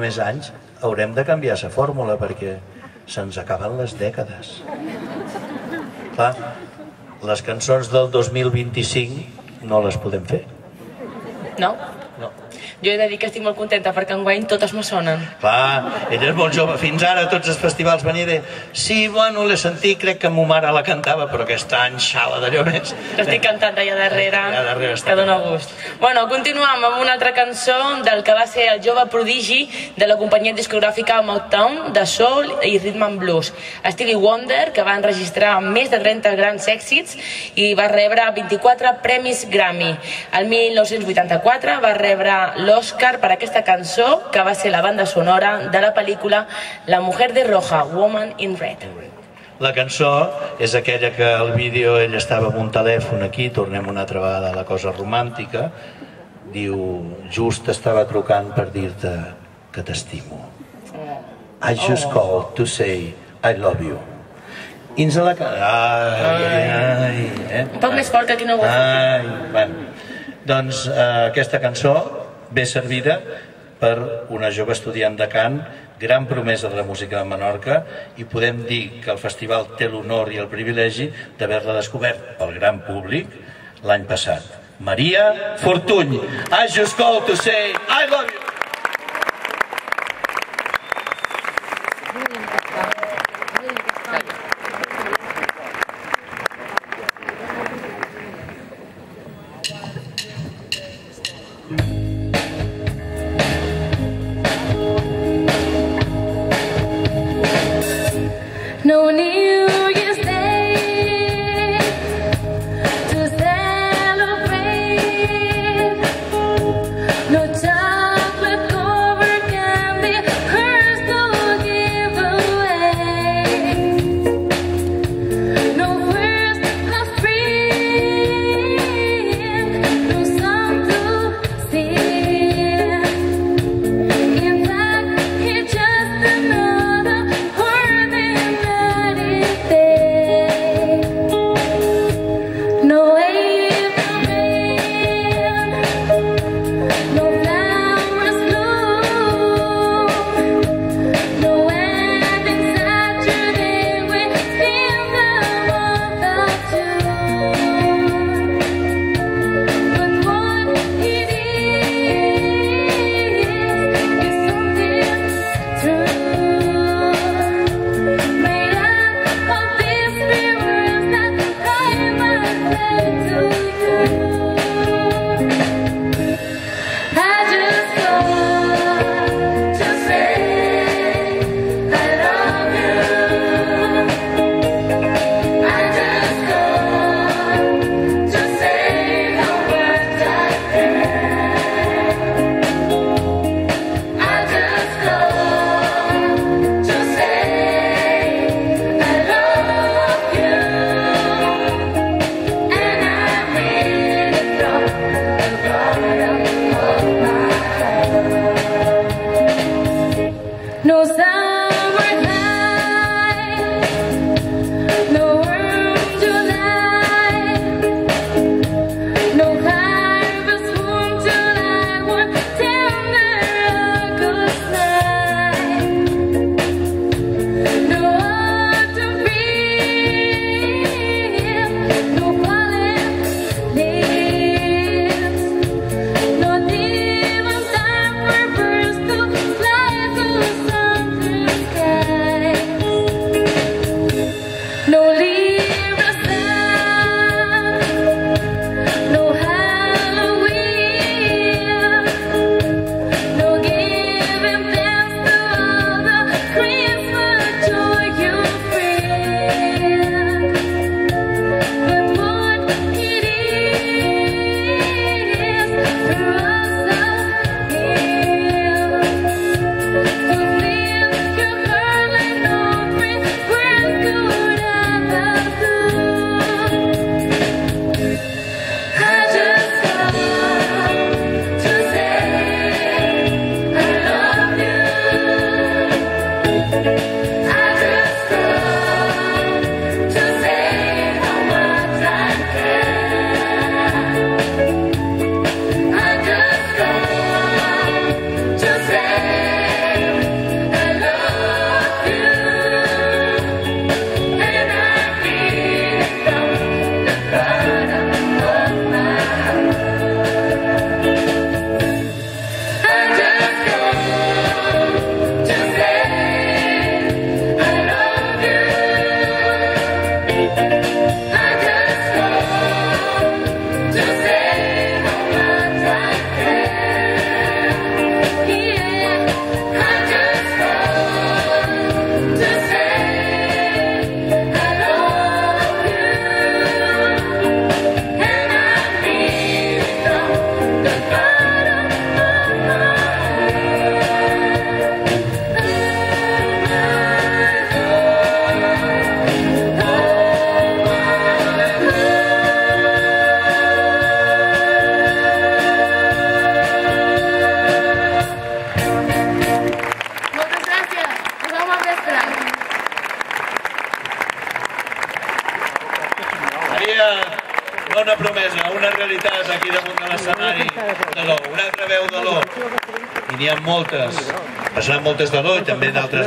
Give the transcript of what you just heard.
més anys haurem de canviar la fórmula perquè se'ns acaben les dècades. Clar, les cançons del 2025 no les podem fer. No? No. Jo he de dir que estic molt contenta perquè enguany totes me sonen. Clar, ella és molt jove. Fins ara a tots els festivals venia de... Sí, bueno, l'he sentit, crec que mo mare la cantava, però aquest any xala d'allò més. L'estic cantant allà darrere, està que dona gust. Bueno, continuem amb una altra cançó del que va ser el jove prodigi de la companyia discogràfica Motown, de soul i rhythm and blues. Stevie Wonder, que va enregistrar més de 30 grans èxits i va rebre 24 premis Grammy. El 1984 va rebre l'Oscar per aquesta cançó, que va ser la banda sonora de la pel·lícula La mujer de roja, Woman in Red. La cançó és aquella que al vídeo ell estava amb un telèfon aquí, tornem una altra vegada a la cosa romàntica, diu, just estava trucant per dir-te que t'estimo. I just called to say I love you. I ens la... Un poc més fort que aquí no ho bueno. Doncs aquesta cançó ve servida per una jove estudiant de cant, gran promesa de la música de Menorca, i podem dir que el festival té l'honor i el privilegi d'haver-la descobert pel gran públic l'any passat. Maria Fortuny, I just called to say I love you. No New Year's Day to celebrate, no chocolate no una promesa, una realitat aquí damunt de l'escenari de l'O, una altra veu de l'O. I n'hi ha moltes, passaran moltes de l'O i també d'altres